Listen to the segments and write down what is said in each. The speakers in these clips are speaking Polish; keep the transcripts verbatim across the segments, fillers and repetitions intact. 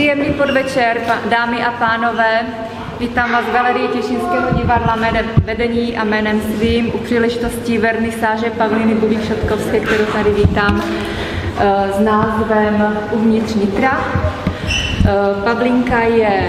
Příjemný podvečer, dámy a pánové. Vítám vás v Galerii Těšínského divadla jménem vedení a jménem svým u příležitosti vernisáže Pavlíny Bubík-Šotkovské, kterou tady vítám s názvem Uvnitř nitra. Pavlínka je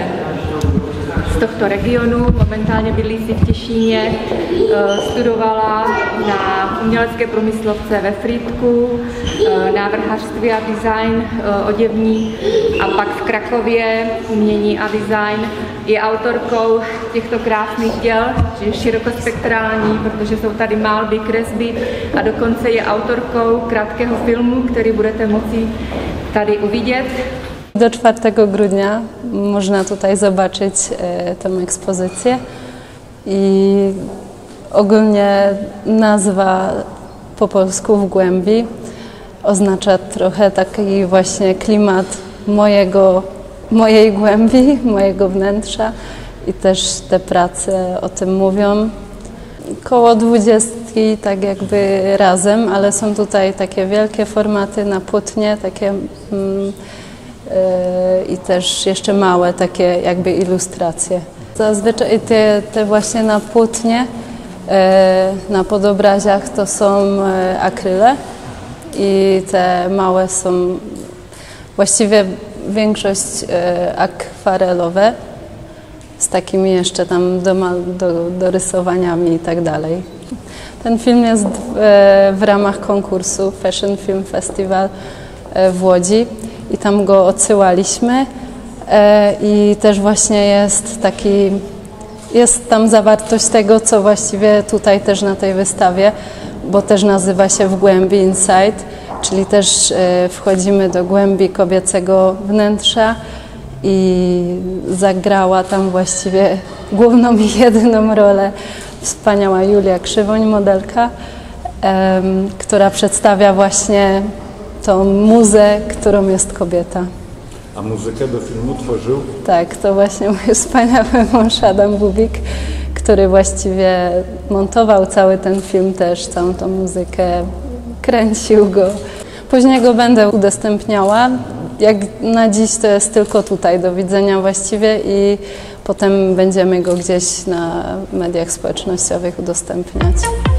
z tohto regionu, momentálně bydlící v Těšíně, studovala na umělecké průmyslovce ve Frýdku, návrhářství a design oděvní a pak v Krakově umění a design. Je autorkou těchto krásných děl, širokospektrální, protože jsou tady malby, kresby a dokonce je autorkou krátkého filmu, který budete moci tady uvidět. Do czwartego grudnia można tutaj zobaczyć e, tę ekspozycję i ogólnie nazwa po polsku W głębi oznacza trochę taki właśnie klimat mojego, mojej głębi, mojego wnętrza i też te prace o tym mówią. Koło dwudziestki tak jakby razem, ale są tutaj takie wielkie formaty na płótnie, takie mm, i też jeszcze małe takie jakby ilustracje. Zazwyczaj te, te właśnie na płótnie, na podobraziach to są akryle i te małe są właściwie większość akwarelowe z takimi jeszcze tam do, do, dorysowaniami i tak dalej. Ten film jest w ramach konkursu Fashion Film Festival w Łodzi i tam go odsyłaliśmy i też właśnie jest taki, jest tam zawartość tego, co właściwie tutaj też na tej wystawie, bo też nazywa się W głębi Inside, czyli też wchodzimy do głębi kobiecego wnętrza i zagrała tam właściwie główną i jedyną rolę wspaniała Julia Krzywoń, modelka, która przedstawia właśnie tą muzę, którą jest kobieta. A muzykę do filmu tworzył? Tak, to właśnie mój wspaniały mąż Adam Bubik, który właściwie montował cały ten film też, całą tą muzykę, kręcił go. Później go będę udostępniała. Jak na dziś to jest tylko tutaj do widzenia właściwie i potem będziemy go gdzieś na mediach społecznościowych udostępniać.